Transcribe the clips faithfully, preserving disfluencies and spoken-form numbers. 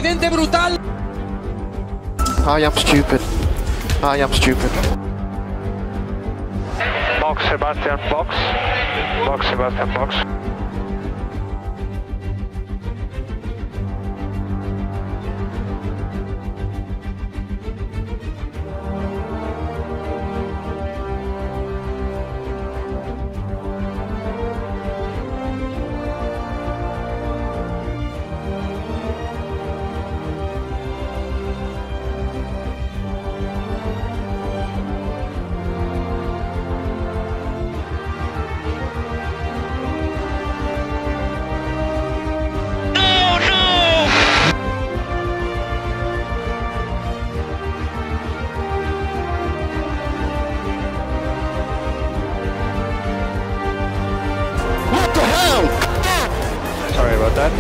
accidente brutal. I am stupid. I am stupid. Box, Sebastian, box. Box, Sebastian, box. Sorry about that.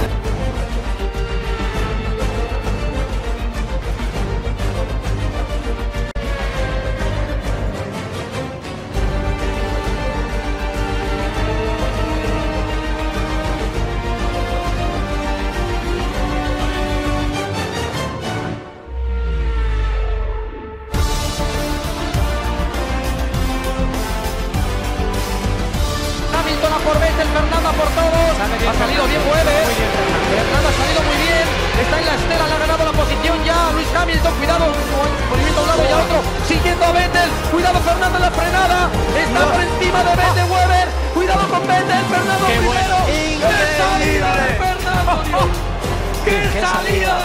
Hamilton a por Vettel, Fernando a por todos. Ha salido bien Weber. Fernando ha salido muy bien. Está en la estela, le ha ganado la posición ya. Luis Hamilton, cuidado. Movimiento a un lado y a otro. Siguiendo a Vettel. Cuidado Fernando en la frenada. Está por encima de Vettel Weber. Cuidado con Vettel. Fernando primero. ¡Qué salida de Fernando! ¡Qué salida de